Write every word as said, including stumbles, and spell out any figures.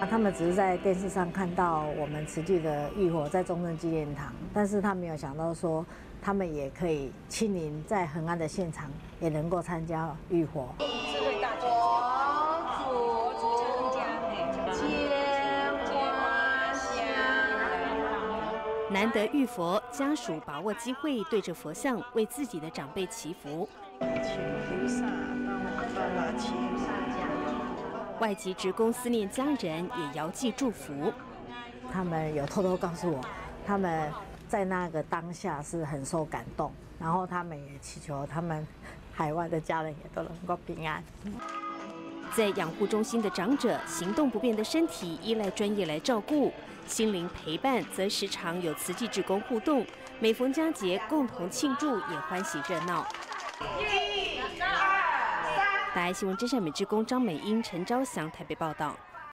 他们只是在电视上看到我们慈济的浴火在中正纪念堂，但是他没有想到说，他们也可以亲临在恒安的现场，也能够参加浴火。 智慧大全佛祖成家千花香。 难得遇佛，家属把握机会，对着佛像为自己的长辈祈福。 请菩萨帮我爸爸祈福。 外籍职工思念家人，也遥寄祝福。 他们有偷偷告诉我，他们在那个当下是很受感动，然后他们也祈求他们海外的家人也都能够平安。 在养护中心的长者，行动不便的身体依赖专业来照顾，心灵陪伴则时常有慈济志工互动。每逢佳节，共同庆祝，也欢喜热闹。一、二、三。大爱新闻真善美志工张美英、陈昭祥台北报道。